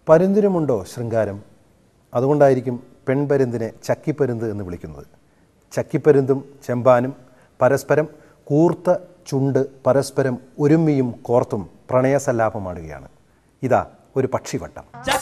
പരുന്തിനുമുണ്ടോ ശൃംഗാരം? അതുകൊണ്ടായിരിക്കും പെൺപരുന്തിനെ ചക്കിപ്പരുന്ത് എന്ന് വിളിക്കുന്നത്. ചക്കിപ്പരുന്തും ചെമ്പാനും പരസ്പരം കൂർത്ത ചുണ്ട് പരസ്പരം ഒരുമ്മിയും കോർത്തും പ്രണയസല്ലാപമാടുകയാണ്. ഇതാ ഒരു പക്ഷിവട്ടം.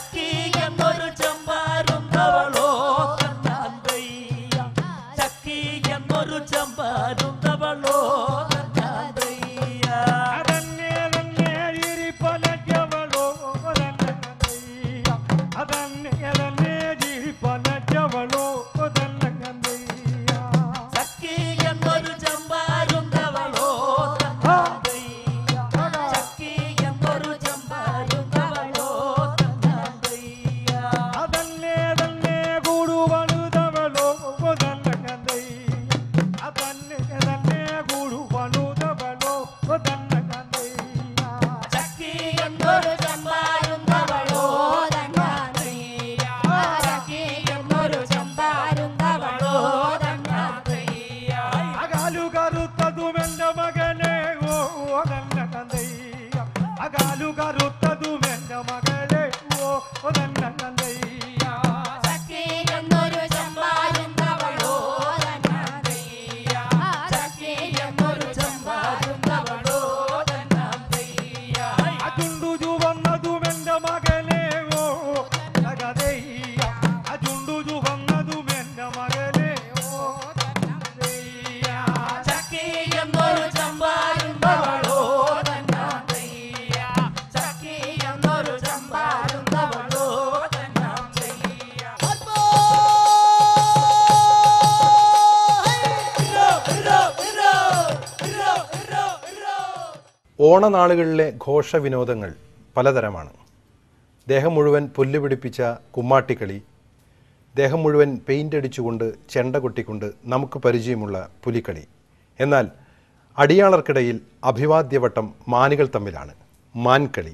ഓണനാളുകളിലെ ഘോഷവിനോദങ്ങൾ പലതരമാണ്. ദേഹം മുഴുവൻ പുല്ല് പിടിപ്പിച്ച കുമ്മാട്ടിക്കളി, ദേഹം മുഴുവൻ പെയിൻ്റ് അടിച്ചുകൊണ്ട് ചെണ്ട കൊട്ടിക്കൊണ്ട് നമുക്ക് പരിചയമുള്ള പുലിക്കളി. എന്നാൽ അടിയാളർക്കിടയിൽ അഭിവാദ്യവട്ടം മാനുകൾ തമ്മിലാണ്, മാൻകളി.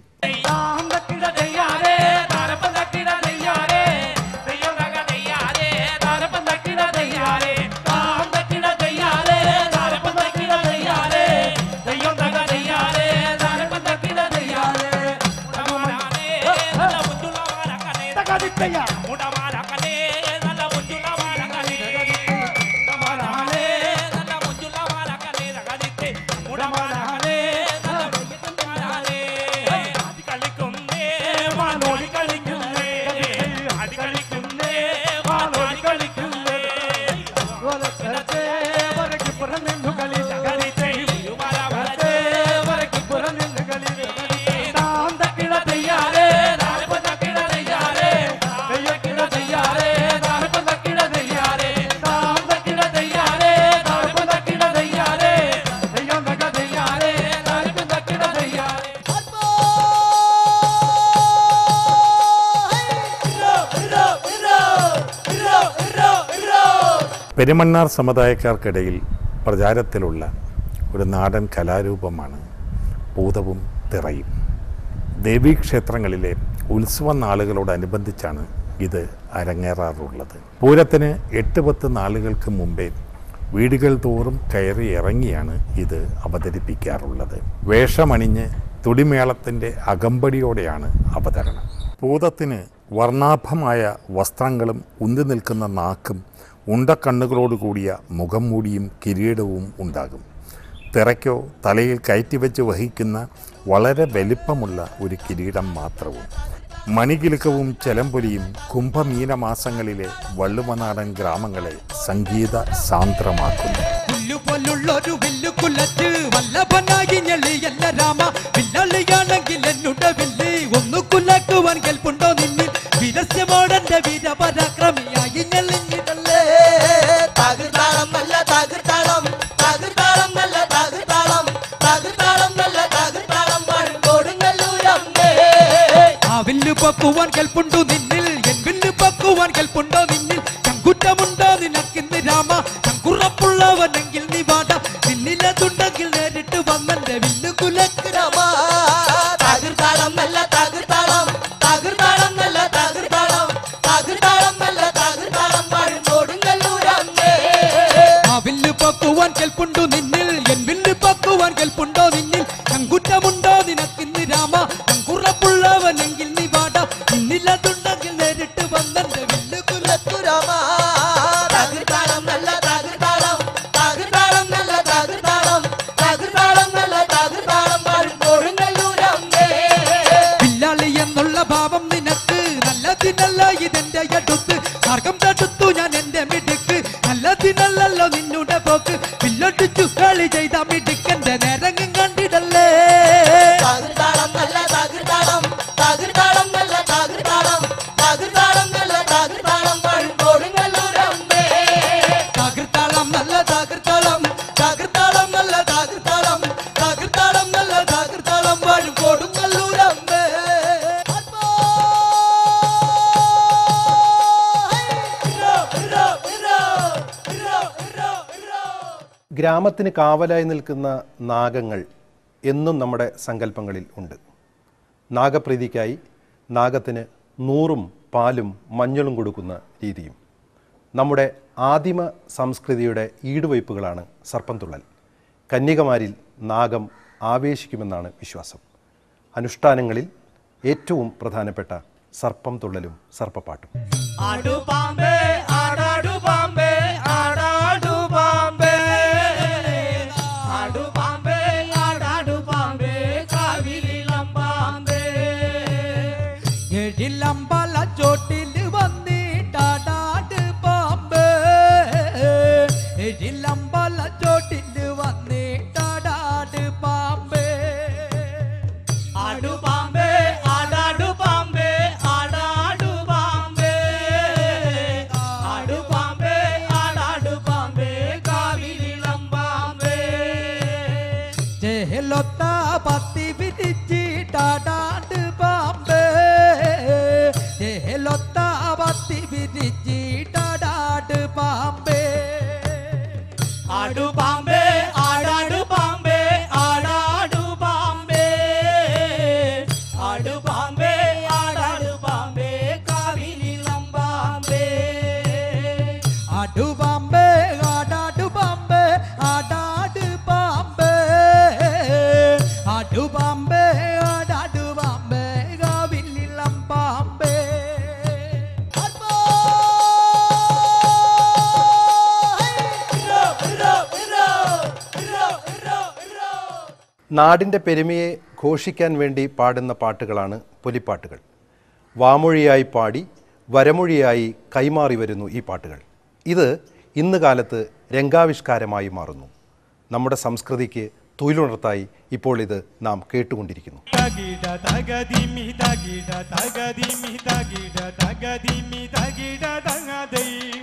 പെരുമണ്ണാർ സമുദായക്കാർക്കിടയിൽ പ്രചാരത്തിലുള്ള ഒരു നാടൻ കലാരൂപമാണ് പൂതവും തിറയും. ദേവീക്ഷേത്രങ്ങളിലെ ഉത്സവ നാളുകളോടനുബന്ധിച്ചാണ് ഇത് അരങ്ങേറാറുള്ളത്. പൂരത്തിന് 8-10 നാളുകൾക്ക് മുമ്പേ വീടുകൾ തോറും കയറി ഇറങ്ങിയാണ് ഇത് അവതരിപ്പിക്കാറുള്ളത്. വേഷമണിഞ്ഞ് തുടിമേളത്തിൻ്റെ അകമ്പടിയോടെയാണ് അവതരണം. പൂതത്തിന് വർണ്ണാഭമായ വസ്ത്രങ്ങളും ഉന്തി നിൽക്കുന്ന നാക്കും ഉണ്ടക്കണ്ണുകളോടുകൂടിയ മുഖം മൂടിയും കിരീടവും ഉണ്ടാകും. തിറയ്ക്കോ തലയിൽ കയറ്റിവെച്ച് വഹിക്കുന്ന വളരെ വലിപ്പമുള്ള ഒരു കിരീടം മാത്രവും. മണികിലുക്കവും ചെലമ്പൊലിയും കുംഭമീനമാസങ്ങളിലെ വള്ളുവനാടൻ ഗ്രാമങ്ങളെ സംഗീത സാന്ദ്രമാക്കുന്നു. പക്കുവാൻ കൽപ്പുണ്ടോ നിന്നിൽ, എൻ വില്ല് പക്കുവാൻ കൽപ്പുണ്ടോ നിന്നിൽ, ചങ്കുറ്റമുണ്ടോ നിനക്കിന്ന് രാമ, ചങ്കുറപ്പുള്ളവനെങ്കിൽ നീ വാട, നിന്നിലതുണ്ടെങ്കിൽ നേരിട്ട് വന്നെന്റെ വില്ല് കുലക്ക് രാമ. തകർത്താളം നല്ല തകർത്താളം, തകർത്താളം നല്ല തകർത്താളം, തകർത്താളം നല്ല തകർത്താളം കൊടുങ്ങല്ലൂരമ്മേ. ആ വില്ല് പക്കുവാൻ കൽപ്പുണ്ടോ നിന്നിൽ, എൻ വില്ല് പക്കുവാൻ കൽപ്പുണ്ടോ നിന്നിൽ, ചങ്കുറ്റമുണ്ടോ നിനക്കിന്ന് രാമ, ചങ്കുറപ്പുള്ളവനെങ്കിൽ നീ വാട, നിന്നില മാർഗം തടുത്തു ഞാൻ എന്റെ മിടുക്ക് നല്ലതിനല്ലോ നിന്നുടെ പോക്ക് പില്ലൊട്ടിച്ചു കളി ചെയ്ത മിടുക്കന്റെ നേരങ്ങും കണ്ടിടല്ലേ തകർത്താളം നല്ല തകർത്താളം തകർത്താളം നല്ല തകർത്താളം തകർത്താളം നല്ല തകർത്താളം കൊടുങ്ങല്ലൂരമ്മേ തകർത്താളം നല്ല തകർത്താളം തകർത്താളം നല്ല തകർത്താളം തകർത്താളം നല്ല തകർത്താളം വാഴും കൊടുങ്ങല്ലൂരമ്മേ ഗ്രാമത്തിന് കാവലായി നിൽക്കുന്ന നാഗങ്ങൾ എന്നും നമ്മുടെ സങ്കല്പങ്ങളിൽ ഉണ്ട്. നാഗപ്രീതിക്കായി നാഗത്തിന് നൂറും പാലും മഞ്ഞളും കൊടുക്കുന്ന രീതിയും. നമ്മുടെ ആദിമ സംസ്കൃതിയുടെ ഈടുവയ്പ്പുകളാണ് സർപ്പം തുള്ളൽ. കന്യകമാരിൽ നാഗം ആവേശിക്കുമെന്നാണ് വിശ്വാസം. അനുഷ്ഠാനങ്ങളിൽ ഏറ്റവും പ്രധാനപ്പെട്ട സർപ്പം തുള്ളലും സർപ്പപ്പാട്ടും. ആടുപാമ്പേ ആടാടുപാമ്പേ ആടാടുപാമ്പേ ആടുപാമ്പേ ആടാടുപാമ്പേ കാവിലമ്പാമ്പേ എഴിലമ്പല ചോട്ടിൽ വന്നിട്ടാടാട് പാമ്പേ എഴിലമ്പല ചോട്ടിൽ വന്നിട്ടാടാട് പാമ്പേ ആടുപാമ്പേ ആടാടുപാമ്പേ ആടാടുപാമ്പേ ആടുപാമ്പേ ആടാടുപാമ്പേ കാവിലമ്പാമ്പേ ചേലൊത്ത പത്തി വിരിച്ചിട്ടാടാട് പാമ്പേ ചേലൊത്ത പത്തി വിരിച്ചിട്ടാടാട് പാമ്പേ ആടുപാമ്പേ ആടാടുപാമ്പേ ആടാടുപാമ്പേ ആടുപാമ്പേ ആടാടുപാമ്പേ കാവിലമ്പാമ്പേ ആടുപാമ്പേ ആടാടുപാമ്പേ ആടാട് പാമ്പേ ആടുപാമ്പേ ആടാടുപാമ്പേ കാവിലിളം പാമ്പേ നാടിൻ്റെ പെരുമയെ ഘോഷിക്കാൻ വേണ്ടി പാടുന്ന പാട്ടുകളാണ് പൊലിപ്പാട്ടുകൾ. വാമൊഴിയായി പാടി വരമൊഴിയായി കൈമാറി വരുന്നു ഈ പാട്ടുകൾ. ഇത് ഇന്ന് കാലത്ത് രംഗാവിഷ്കാരമായി മാറുന്നു. നമ്മുടെ സംസ്കൃതിക്ക് തൊഴിലുണർത്തായി ഇപ്പോൾ ഇത് നാം കേട്ടുകൊണ്ടിരിക്കുന്നു. തകിട തകദിമി തകിട തകദിമി തകിട തകദിമി തകിട തങ്ങദൈ